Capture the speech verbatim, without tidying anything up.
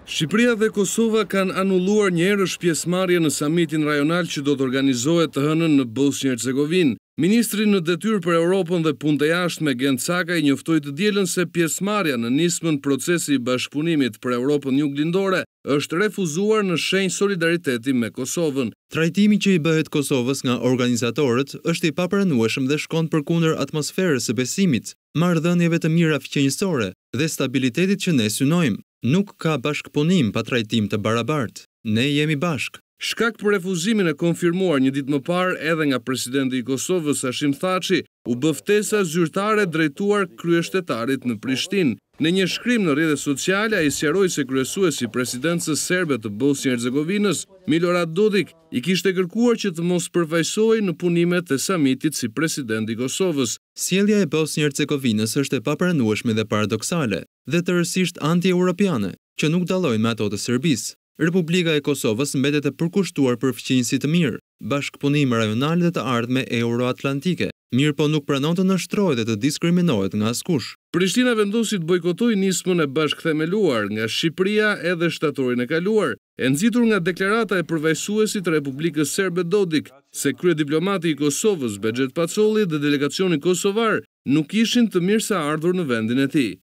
Shqipëria dhe Kosova kanë anulluar një herësh pjesëmarrje në samitin rajonal që do të organizohet të hënën në Bosnjë-Hercegovinë. Ministri në detyrë për Europën dhe punët e jashtme Gent Sakaj njoftoi të dielën se pjesëmarrja në nismën procesi i bashkëpunimit për Europën Juglindore është refuzuar në shenjë solidariteti me Kosovën. Trajtimi që i bëhet Kosovës nga organizatorët është i papranueshëm dhe shkon përkundër atmosferës së besimit, marrëdhënieve të mira fqenjësore dhe stabilitetit që ne synojmë. Nuk ka bashkëpunim pa trajtim të barabartë. Ne jemi bashk. Shkak për refuzimin e konfirmuar një ditë më parë edhe nga presidenti i Kosovës Hashim Thaçi, u bë ftesa zyrtare drejtuar kryeshtetarit në Prishtinë. Në një shkrim në rrjetet sociale, ai sqaroi se kryesuesi i presidencës serbe të Bosnjë-Hercegovinës, Milorad Dodik, i kishte kërkuar që të mos përfaqësohej në punimet e samitit si president i Kosovës. Sjellja e Bosnjë-Hercegovinës është e papranueshme dhe paradoksale, dhe tërësisht anti-europiane, që nuk dallojnë me ato të Serbisë. Republika e Kosovës mbetet e përkushtuar për fqinjësi të mirë, bashkëpunim rajonal dhe të ardhme euroatlantike, mirë po nuk pranon të nështrohet dhe të diskriminohet nga askush. Prishtina vendosi të bojkotojë nismën e bashkëthemeluar nga Shqipëria edhe shtatorin e kaluar, e nxitur nga deklarata e përfaqësuesit të Republikës Serbe Dodik, se kryediplomati i Kosovës Bexhet Pacolli dhe delegacioni kosovar nuk ishin të mirëseardhur në vendin e tij.